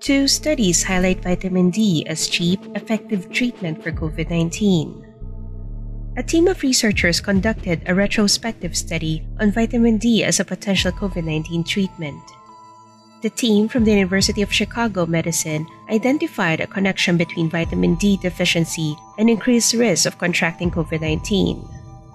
Two studies highlight vitamin D as cheap, effective treatment for COVID-19. A team of researchers conducted a retrospective study on vitamin D as a potential COVID-19 treatment. The team from the University of Chicago Medicine identified a connection between vitamin D deficiency and increased risk of contracting COVID-19.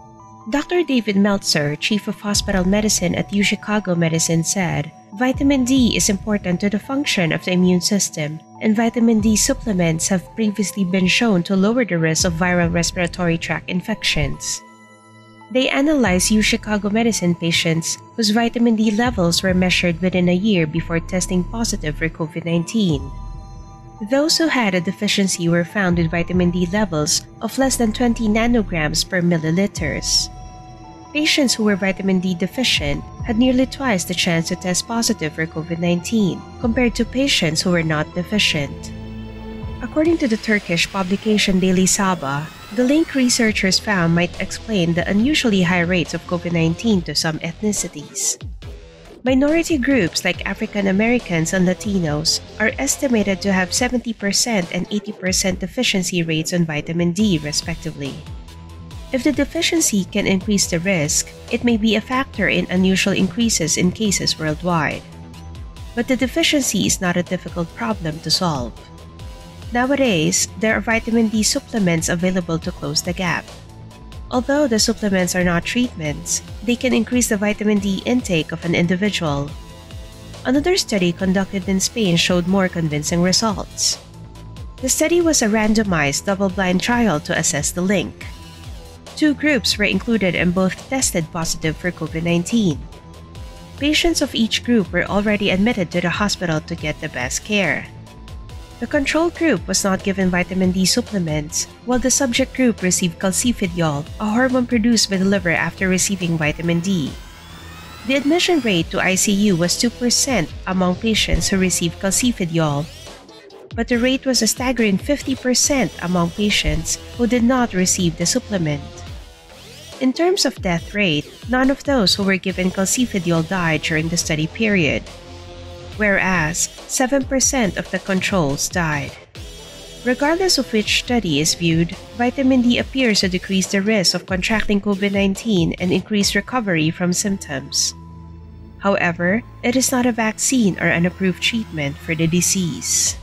Dr. David Meltzer, Chief of Hospital Medicine at UChicago Medicine, said, "Vitamin D is important to the function of the immune system, and vitamin D supplements have previously been shown to lower the risk of viral respiratory tract infections." They analyzed UChicago Medicine patients whose vitamin D levels were measured within a year before testing positive for COVID-19. Those who had a deficiency were found with vitamin D levels of less than 20 nanograms per milliliters. Patients who were vitamin D deficient had nearly twice the chance to test positive for COVID-19 compared to patients who were not deficient. According to the Turkish publication Daily Sabah, the link researchers found might explain the unusually high rates of COVID-19 to some ethnicities. Minority groups like African Americans and Latinos are estimated to have 70% and 80% deficiency rates on vitamin D, respectively. If the deficiency can increase the risk, it may be a factor in unusual increases in cases worldwide. But the deficiency is not a difficult problem to solve. Nowadays, there are vitamin D supplements available to close the gap. Although the supplements are not treatments, they can increase the vitamin D intake of an individual. Another study conducted in Spain showed more convincing results. The study was a randomized, double-blind trial to assess the link. Two groups were included and both tested positive for COVID-19. Patients of each group were already admitted to the hospital to get the best care. The control group was not given vitamin D supplements, while the subject group received calcifediol, a hormone produced by the liver after receiving vitamin D. The admission rate to ICU was 2% among patients who received calcifediol, but the rate was a staggering 50% among patients who did not receive the supplement. In terms of death rate, none of those who were given calcifediol died during the study period, whereas 7% of the controls died. Regardless of which study is viewed, vitamin D appears to decrease the risk of contracting COVID-19 and increase recovery from symptoms. However, it is not a vaccine or an approved treatment for the disease.